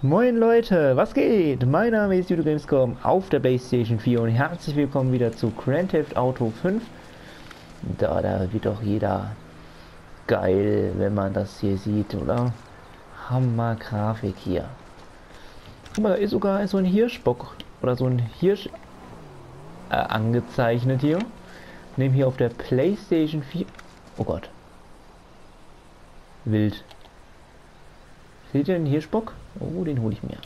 Moin Leute, was geht? Mein Name ist Judo Gamescom auf der PlayStation 4 und herzlich willkommen wieder zu Grand Theft Auto 5. Da wird doch jeder geil, wenn man das hier sieht, oder? Hammer Grafik hier. Guck mal, da ist sogar so ein Hirschbock oder so ein Hirsch angezeichnet hier. Nehmen hier auf der PlayStation 4. Oh Gott. Wild. Seht ihr den Hirschbock? Oh, den hole ich mir.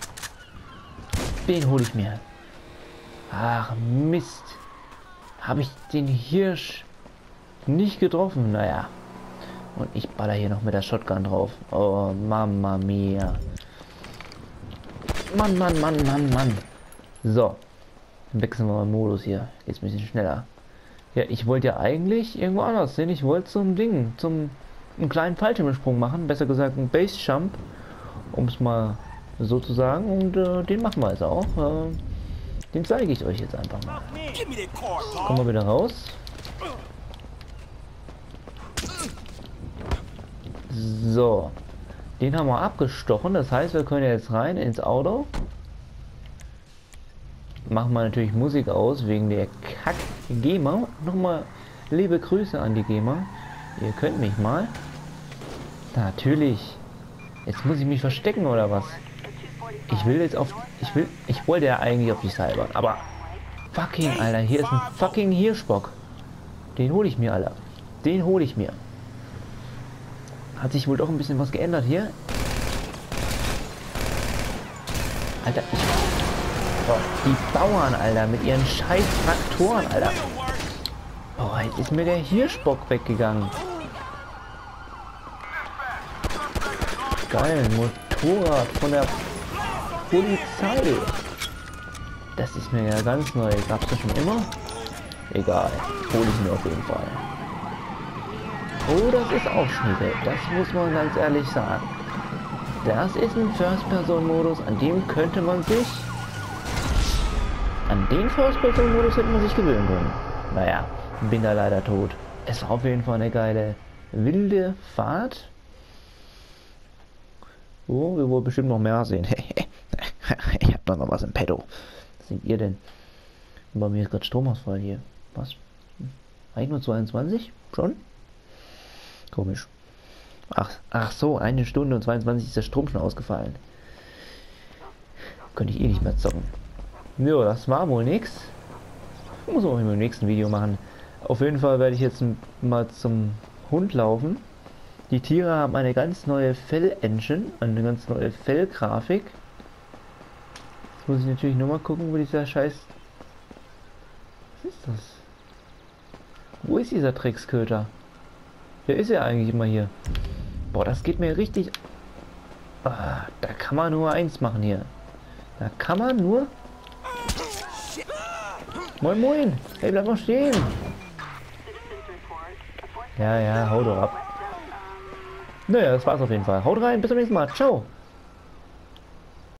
Den hole ich mir. Ach, Mist. Habe ich den Hirsch nicht getroffen? Naja. Und ich baller hier noch mit der Shotgun drauf. Oh, Mamma mia. Mann, Mann, Mann, Mann, Mann. So. Dann wechseln wir mal den Modus hier. Geht's ein bisschen schneller. Ja, ich wollte ja eigentlich irgendwo anders hin. Ich wollte zum Ding, einen kleinen Fallschirmsprung machen. Besser gesagt, einen Base Jump. Um es mal so zu sagen. Und den machen wir jetzt auch. Den zeige ich euch jetzt einfach mal. Kommen wir wieder raus. So. Den haben wir abgestochen. Das heißt, wir können jetzt rein ins Auto. Machen wir natürlich Musik aus wegen der Kack-GEMA. Nochmal liebe Grüße an die GEMA. Ihr könnt mich mal. Natürlich. Jetzt muss ich mich verstecken oder was? Ich will jetzt auf... Ich wollte ja eigentlich auf die Cyber. Aber... Fucking, Alter. Hier ist ein fucking Hirschbock. Den hole ich mir, Alter. Den hole ich mir. Hat sich wohl doch ein bisschen was geändert hier. Alter, boah, die Bauern, Alter, mit ihren scheiß Traktoren, Alter. Boah, jetzt ist mir der Hirschbock weggegangen. Geil, Motorrad von der Polizei. Das ist mir ja ganz neu. Gab's das schon immer? Egal, hole ich mir auf jeden Fall. Oh, das ist auch schnieke. Das muss man ganz ehrlich sagen. Das ist ein First-Person-Modus, an dem könnte man sich... An den First-Person-Modus hätte man sich gewöhnen können. Naja, bin da leider tot. Es war auf jeden Fall eine geile, wilde Fahrt. Oh, wir wollen bestimmt noch mehr sehen. Ich hab doch noch was im Petto. Was seht ihr denn? Bei mir ist gerade Stromausfall hier. Was? Eigentlich nur 22? Schon? Komisch. Ach so, 1 Stunde und 22 ist der Strom schon ausgefallen. Könnte ich eh nicht mehr zocken. Ja, das war wohl nix. Muss man auch im nächsten Video machen. Auf jeden Fall werde ich jetzt mal zum Hund laufen. Die Tiere haben eine ganz neue Fell-Engine, eine ganz neue Fellgrafik. Jetzt muss ich natürlich nur mal gucken, wo dieser Scheiß... Was ist das? Wo ist dieser Drecksköter? Der ist ja eigentlich immer hier. Boah, das geht mir richtig... Ah, da kann man nur eins machen hier. Da kann man nur... Moin moin! Hey, bleib mal stehen! Ja, hau doch ab. Naja, das war's auf jeden Fall. Haut rein, bis zum nächsten Mal. Ciao!